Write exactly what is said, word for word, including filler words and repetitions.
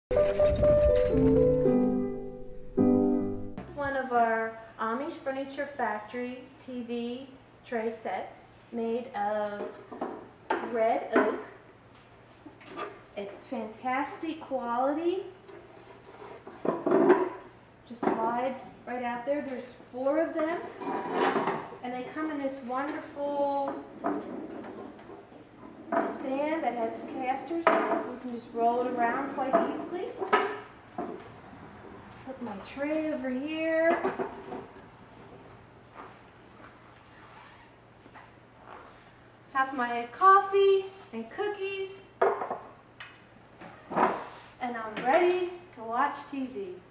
One of our Amish Furniture Factory T V tray sets made of red oak. It's fantastic quality. Just slides right out there. There's four of them, and they come in this wonderful stand that has casters. You can just roll it around quite easily. Put my tray over here. Have my coffee and cookies, and I'm ready to watch T V.